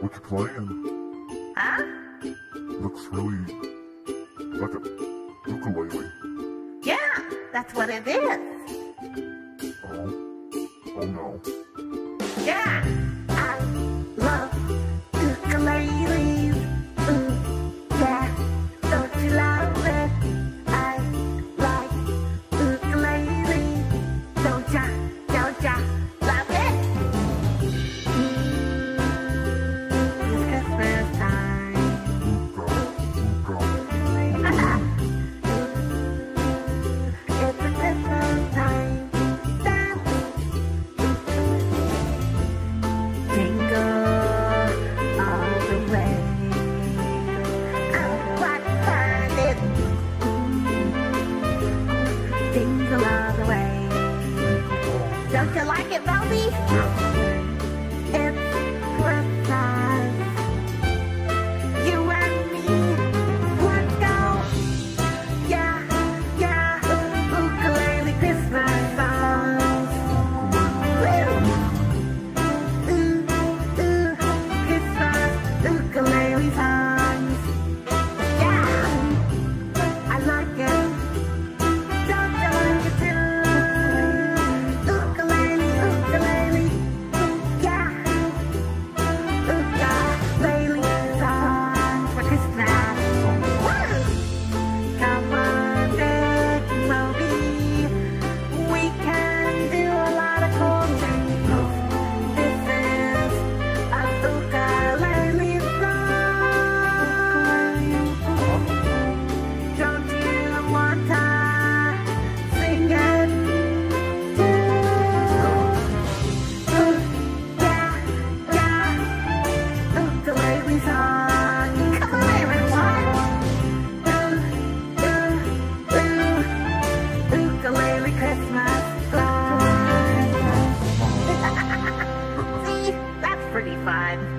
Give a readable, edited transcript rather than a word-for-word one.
What you playing? Huh? Looks really like a ukulele. Yeah, that's what it is. Oh no. Yeah, I love ukuleles. Yeah, don't you love it? I like ukuleles. Don't ya love it? It's Christmas time. It's a Christmas time. Jingle all the way. Oh, what fun it is. Jingle all the way. Don't you like it, Bobby? Yeah. It's Christmas. You and me. Let's go. Yeah. Ukulele Christmas songs. Woo. Christmas ukulele songs. Yeah, I like it. Don't you like it too? Ukulele. Yeah, ukulele songs for Christmas. Woo! Come on, Big Moby. We can do a lot of cool things. This is a ukulele song. Don't you want to sing it too? Yeah, ukulele song. Come on, everyone. Ukulele Christmas song. See, that's pretty fun.